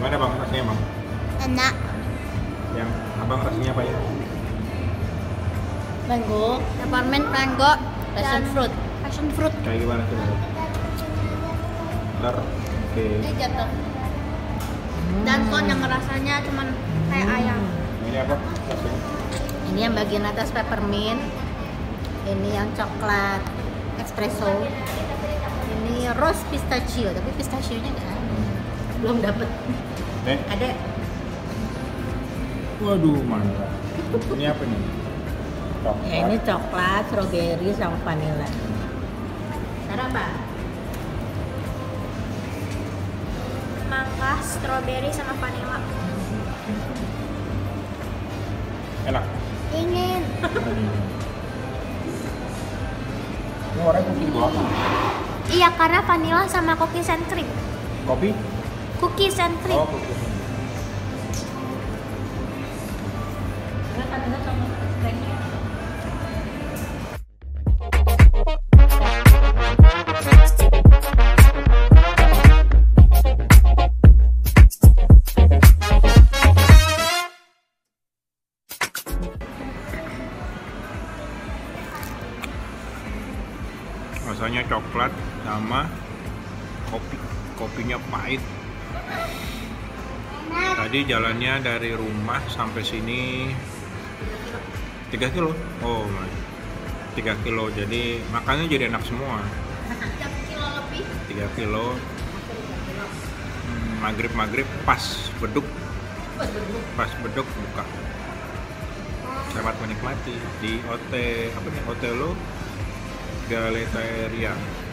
Gimana bang rasanya bang? Enak. Yang abang rasanya apa ya? Mango, Peppermint mango passion dan fruit. passion fruit. Kayak gimana tuh? Ntar, oke. Ini jatuh. Dan kon yang rasanya cuman kayak ayam. Ini apa? Rasanya? Ini yang bagian atas peppermint. Ini yang coklat espresso. Ini rose pistachio, tapi pistachionya nggak ada. Belum dapet. Nih, Ada. waduh mantap. Ini apa nih? Coklat. Ya, ini coklat, strawberry, sama vanilla. Cara apa? Mangga, strawberry sama vanilla. Enak. Ingin. Ini warnanya putih doang. Iya, karena vanilla sama cookies and cream. Kopi? Cookies and cream. Oh, kopi. Karena vanilla sama cracknya. Rasanya coklat sama kopi. Kopinya pahit. Tadi jalannya dari rumah sampai sini 3 kilo. Oh, 3 kilo. Jadi makannya jadi enak semua. 3 kilo lebih. 3 kilo. Maghrib pas beduk. Pas beduk buka. Selamat menikmati di Otelo Galeteria.